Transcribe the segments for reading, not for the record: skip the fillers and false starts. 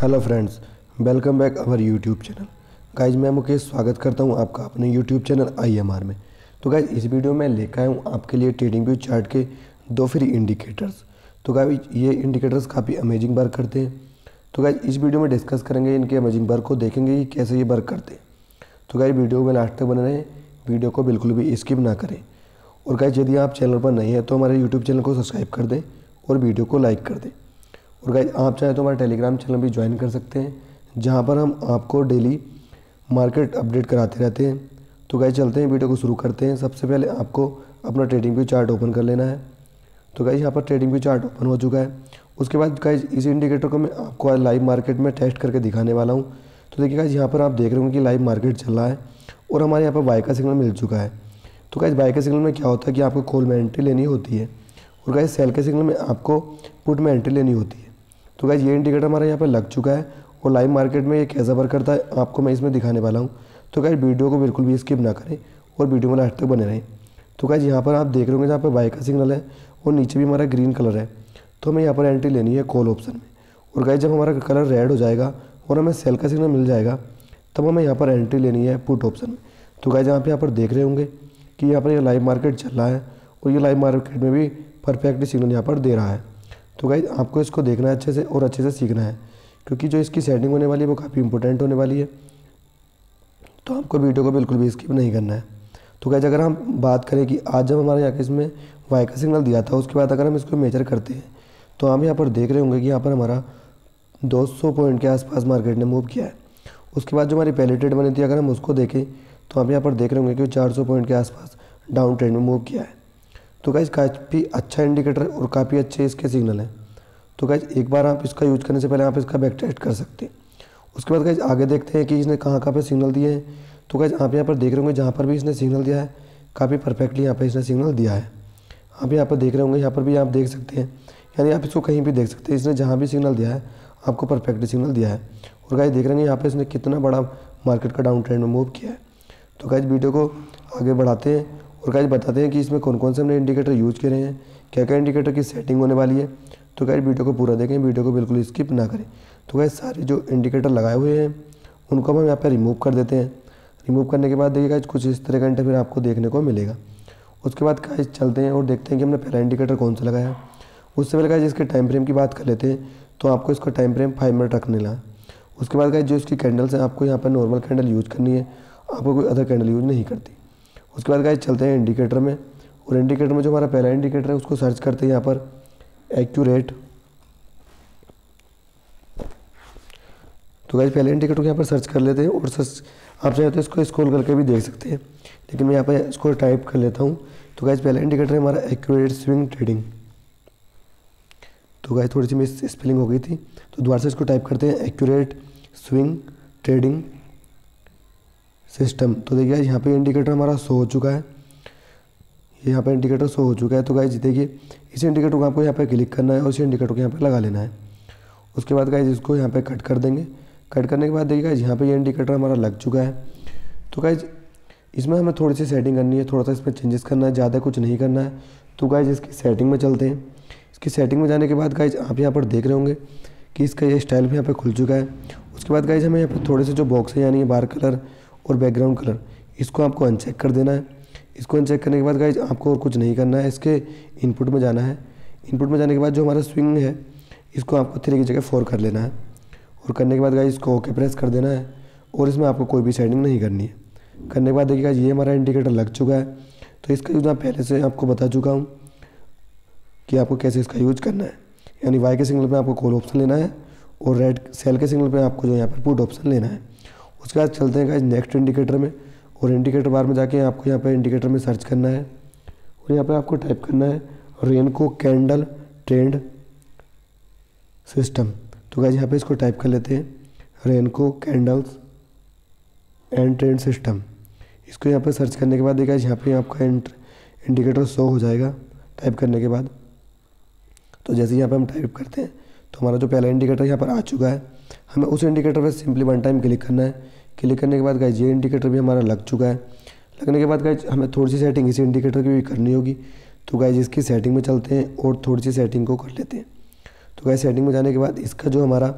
Hello friends, welcome back our YouTube channel. Guys मैं मुकेश स्वागत करता हूं आपका अपने यूट्यूब चैनल IMR में। तो गाइज इस वीडियो में लेकर आया हूं आपके लिए ट्रेडिंग व्यू चार्ट के दो फ्री इंडिकेटर्स। तो गाइज ये इंडिकेटर्स काफ़ी अमेजिंग वर्क करते हैं। तो गाइज इस वीडियो में डिस्कस करेंगे इनके अमेजिंग वर्क को, देखेंगे कि कैसे ये वर्क करते हैं। तो गाइज वीडियो में लास्ट तक बने रहें, वीडियो को बिल्कुल भी स्किप ना करें। और गाइज यदि आप चैनल पर नए हैं तो हमारे यूट्यूब चैनल को सब्सक्राइब कर दें और वीडियो को लाइक कर दें। और गाइज आप चाहें तो हमारा टेलीग्राम चैनल भी ज्वाइन कर सकते हैं, जहां पर हम आपको डेली मार्केट अपडेट कराते रहते हैं। तो गाइज चलते हैं, वीडियो को शुरू करते हैं। सबसे पहले आपको अपना ट्रेडिंग व्यू चार्ट ओपन कर लेना है। तो गाइज यहाँ पर ट्रेडिंग व्यू चार्ट ओपन हो चुका है। उसके बाद गाइज इस इंडिकेटर को मैं आपको आज लाइव मार्केट में टेस्ट करके दिखाने वाला हूँ। तो देखिए गाइज यहाँ पर आप देख रहे होंगे कि लाइव मार्केट चल रहा है और हमारे यहाँ पर बाय का सिग्नल मिल चुका है। तो गाइज बाय के सिग्नल में क्या होता है कि आपको कॉल में एंट्री लेनी होती है और गाइज सेल के सिग्नल में आपको पुट में एंट्री लेनी होती है। तो गाइज ये इंडिकेटर हमारे यहाँ पर लग चुका है और लाइव मार्केट में ये कैसा वर्क करता है आपको मैं इसमें दिखाने वाला हूँ। तो गाइज वीडियो को बिल्कुल भी स्किप ना करें और वीडियो में लास्ट तक बने रहें। तो गाइज यहाँ पर आप देख रहे होंगे जहाँ पर बाय का सिग्नल है और नीचे भी हमारा ग्रीन कलर है। तो हमें यहाँ पर एंट्री लेनी है कॉल ऑप्शन में। और गाइज जब हमारा कलर रेड हो जाएगा और हमें सेल का सिग्नल मिल जाएगा तब हमें यहाँ पर एंट्री लेनी है पुट ऑप्शन में। तो गाइज यहाँ पर देख रहे होंगे कि यहाँ पर ये लाइव मार्केट चल रहा है और ये लाइव मार्केट में भी परफेक्टली सिग्नल यहाँ पर दे रहा है। तो गाइज आपको इसको देखना है अच्छे से और अच्छे से सीखना है, क्योंकि जो इसकी सेटिंग होने वाली है वो काफ़ी इंपॉर्टेंट होने वाली है। तो आपको वीडियो को बिल्कुल भी स्किप नहीं करना है। तो गाइज अगर हम बात करें कि आज जब हमारे यहाँ के इसमें वाई का सिग्नल दिया था, उसके बाद अगर हम इसको मेजर करते हैं तो हम यहाँ पर देख रहे होंगे कि यहाँ पर हमारा 200 पॉइंट के आसपास मार्केट ने मूव किया है। उसके बाद जो हमारी पहली ट्रेड बनी थी अगर हम उसको देखें तो हम यहाँ पर देख रहे होंगे कि 400 पॉइंट के आसपास डाउन ट्रेंड में मूव किया है। तो गाइज काफ़ी अच्छा इंडिकेटर और काफ़ी अच्छे इसके सिग्नल हैं। तो गाइज एक बार आप इसका यूज करने से पहले आप इसका बैक टेस्ट कर सकते हैं। उसके बाद गाइज आगे देखते हैं कि इसने कहाँ पे सिग्नल दिए हैं। तो गाइज आप यहाँ पर देख रहे होंगे जहाँ पर भी इसने सिग्नल दिया है काफ़ी परफेक्टली यहाँ पर इसने सिग्नल दिया है। आप यहाँ पर देख रहे होंगे, यहाँ पर भी आप देख सकते हैं, यानी आप इसको कहीं भी देख सकते हैं, इसने जहाँ भी सिग्नल दिया है आपको परफेक्टली सिग्नल दिया है। और गाइज देख रहे हैं यहाँ पर इसने कितना बड़ा मार्केट का डाउन ट्रेंड में मूव किया है। तो गाइज वीडियो को आगे बढ़ाते हैं और गाइज बताते हैं कि इसमें कौन कौन से हमने इंडिकेटर यूज़ करे हैं, क्या क्या इंडिकेटर की सेटिंग होने वाली है। तो गाइज वीडियो को पूरा देखें, वीडियो को बिल्कुल स्किप ना करें। तो गाइज सारे जो इंडिकेटर लगाए हुए हैं उनको हम यहाँ पर रिमूव कर देते हैं। रिमूव करने के बाद देखिए गाइज कुछ इस तरह का इंटरफेयर आपको देखने को मिलेगा। उसके बाद गाइज चलते हैं और देखते हैं कि हमने पहला इंडिकेटर कौन सा लगाया है। उससे पहले गाइज इसके टाइम फ्रेम की बात कर लेते हैं। तो आपको इसका टाइम फ्रेम 5 मिनट रखने ला। उसके बाद गाइज जो इसकी कैंडल्स हैं आपको यहाँ पर नॉर्मल कैंडल यूज़ करनी है, आपको कोई अदर कैंडल यूज़ नहीं करती। उसके बाद गाइज चलते हैं इंडिकेटर में और इंडिकेटर में जो हमारा पहला इंडिकेटर है उसको सर्च करते हैं यहाँ पर एक्यूरेट। तो गाइज पहले इंडिकेटर को यहाँ पर सर्च कर लेते हैं और आप चाहे तो इसको स्क्रॉल करके भी देख सकते हैं, लेकिन मैं यहाँ पर इसको टाइप कर लेता हूँ। तो गाइज पहला इंडिकेटर है हमारा एक्यूरेट स्विंग ट्रेडिंग। तो गाइज थोड़ी सी मिस स्पेलिंग हो गई थी, तो दोबारा से इसको टाइप करते हैं एक्यूरेट स्विंग ट्रेडिंग सिस्टम। तो देखिए यहाँ पे इंडिकेटर हमारा शो हो चुका है, यहाँ पे इंडिकेटर शो हो चुका है। तो गाइज देखिए इस इंडिकेटर को आपको यहाँ पे क्लिक करना है और इस इंडिकेटर को यहाँ पे लगा लेना है। उसके बाद गाइज इसको यहाँ पे कट कर देंगे। कट करने के बाद देखिए गाइज यहाँ पे ये इंडिकेटर हमारा लग चुका है। तो गाइज इसमें हमें थोड़ी सी सेटिंग करनी है, थोड़ा सा इसमें चेंजेस करना है, ज़्यादा कुछ नहीं करना है। तो गाइज इसकी सेटिंग में चलते हैं। इसकी सेटिंग में जाने के बाद गाइज आप यहाँ पर देख रहे होंगे कि इसका ये स्टाइल भी यहाँ पर खुल चुका है। उसके बाद गाइज हमें यहाँ पर थोड़े से जो बॉक्स है यानी बार कलर और बैकग्राउंड कलर, इसको आपको अनचेक कर देना है। इसको अनचेक करने के बाद गाइज आपको और कुछ नहीं करना है, इसके इनपुट में जाना है। इनपुट में जाने के बाद जो हमारा स्विंग है इसको आपको 3 की जगह 4 कर लेना है और करने के बाद गाइज इसको ओके प्रेस कर देना है और इसमें आपको कोई भी सेटिंग नहीं करनी है। करने के बाद देखिए गाइज ये हमारा इंडिकेटर लग चुका है। तो इसका यूज़ मैं पहले से आपको बता चुका हूँ कि आपको कैसे इसका यूज करना है, यानी वाई के सिग्नल पर आपको कॉल ऑप्शन लेना है और रेड सेल के सिग्नल पर आपको जो यहाँ पर पुट ऑप्शन लेना है। उसके बाद चलते हैं गाइज नेक्स्ट इंडिकेटर में और इंडिकेटर बार में जाके आपको यहाँ पे इंडिकेटर में सर्च करना है और यहाँ पे आपको टाइप करना है रेनको कैंडल ट्रेंड सिस्टम। तो गाइज यहाँ पे इसको टाइप कर लेते हैं Renko candles and trend system. इसको यहाँ पे सर्च करने के बाद देखिए यहाँ पे आपका इंडिकेटर शो हो जाएगा टाइप करने के बाद। तो जैसे यहाँ पर हम टाइप करते हैं तो हमारा जो पहला इंडिकेटर यहाँ पर आ चुका है। हमें उस इंडिकेटर पर सिंपली 1 टाइम क्लिक करना है। क्लिक करने के बाद गाइज ये इंडिकेटर भी हमारा लग चुका है। लगने के बाद गाइज हमें थोड़ी सी सेटिंग इस इंडिकेटर की भी करनी होगी। तो गाइज इसकी सेटिंग में चलते हैं और थोड़ी सी सेटिंग को कर लेते हैं। तो गाइज सेटिंग में जाने के बाद इसका जो हमारा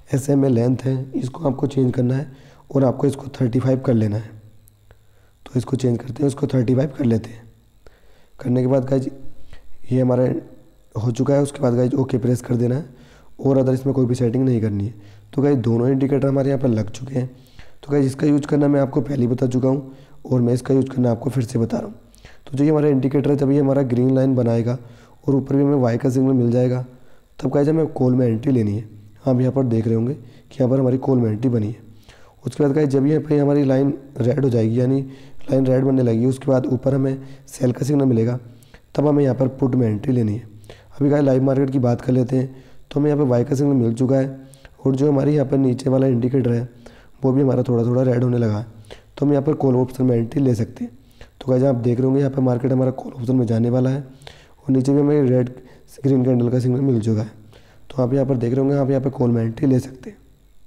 SMA लेंथ है, इसको आपको चेंज करना है और आपको इसको 35 कर लेना है। तो इसको चेंज करते हैं, इसको 35 कर लेते हैं। करने के बाद गाइज ये हमारा हो चुका है। उसके बाद गाइज ओके प्रेस कर देना है और अदर इसमें कोई भी सेटिंग नहीं करनी है। तो गाइज दोनों इंडिकेटर हमारे यहाँ पर लग चुके हैं। तो गाइज इसका यूज़ करना मैं आपको पहले ही बता चुका हूँ और मैं इसका यूज़ करना आपको फिर से बता रहा हूँ। तो जो ये हमारा इंडिकेटर है, जब ये हमारा ग्रीन लाइन बनाएगा और ऊपर भी हमें वाई का सिग्नल मिल जाएगा, तब गाइज हमें कॉल में एंट्री लेनी है। आप यहाँ पर देख रहे होंगे कि यहाँ पर हमारी कॉल में एंट्री बनी है। उसके बाद गाइज जब यहाँ पर हमारी लाइन रेड हो जाएगी, यानी लाइन रेड बनने लगेगी, उसके बाद ऊपर हमें सेल का सिग्नल मिलेगा, तब हमें यहाँ पर पुट में एंट्री लेनी है। अभी गाइज लाइव मार्केट की बात कर लेते हैं। तो हमें यहाँ पर वाई का सिग्नल मिल चुका है और जो हमारी यहाँ पर नीचे वाला इंडिकेटर है वो भी हमारा थोड़ा थोड़ा रेड होने लगा है। तो हम यहाँ पर कॉल ऑप्शन में एंट्री ले सकते हैं। तो गाइज आप देख रहे होंगे यहाँ पर मार्केट हमारा कॉल ऑप्शन में जाने वाला है और नीचे भी हमें रेड ग्रीन कैंडल का सिग्नल मिल चुका है। तो आप यहाँ पर देख रहे होंगे, आप यहाँ पर कॉल में एंट्री ले सकते हैं।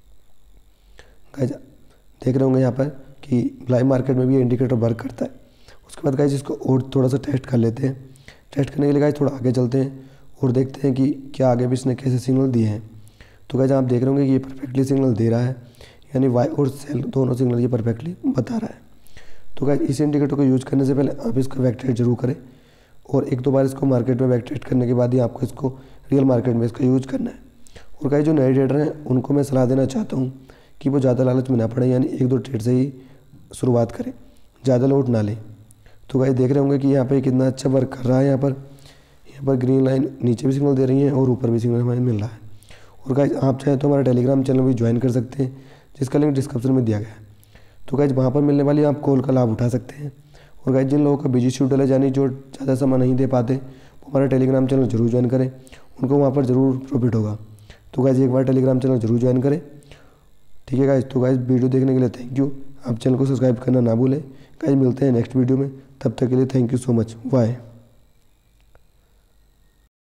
गाइज देख रहे होंगे यहाँ पर कि लाइव मार्केट में भी इंडिकेटर वर्क करता है। उसके बाद गाइज इसको और थोड़ा सा टेस्ट कर लेते हैं। टेस्ट करने के लिए गाइज थोड़ा आगे चलते हैं और देखते हैं कि क्या आगे भी इसने कैसे सिग्नल दिए हैं। तो गाइज आप देख रहे होंगे कि ये परफेक्टली सिग्नल दे रहा है, यानी वाई और सेल दोनों सिग्नल ये परफेक्टली बता रहा है। तो गाइज इस इंडिकेटर को यूज़ करने से पहले आप इसका बैक टेस्ट जरूर करें और एक दो बार इसको मार्केट में बैक टेस्ट करने के बाद ही आपको इसको रियल मार्केट में इसका यूज़ करना है। और गाइज जो नए ट्रेडर हैं उनको मैं सलाह देना चाहता हूँ कि वो ज़्यादा लालच में ना पड़े, यानी एक दो ट्रेड से ही शुरुआत करें, ज़्यादा लोड ना लें। तो गाइज देख रहे होंगे कि यहाँ पर कितना अच्छा वर्क कर रहा है। यहाँ पर ग्रीन लाइन नीचे भी सिग्नल दे रही है और ऊपर भी सिग्नल हमें मिल रहा है। और गाइज आप चाहें तो हमारा टेलीग्राम चैनल भी ज्वाइन कर सकते हैं, जिसका लिंक डिस्क्रिप्शन में दिया गया है। तो गाइज वहाँ पर मिलने वाली आप कॉल का लाभ उठा सकते हैं। और गाइज जिन लोगों का बिजी शेड्यूल है, यानी जो ज़्यादा समय नहीं दे पाते, वो हमारा टेलीग्राम चैनल जरूर ज्वाइन करें, उनको वहाँ पर ज़रूर प्रॉफिट होगा। तो गाइज एक बार टेलीग्राम चैनल जरूर ज्वाइन करें, ठीक है गाइज। तो गाइज वीडियो देखने के लिए थैंक यू। आप चैनल को सब्सक्राइब करना ना भूलें। गाइज मिलते हैं नेक्स्ट वीडियो में, तब तक के लिए thank you so much, bye.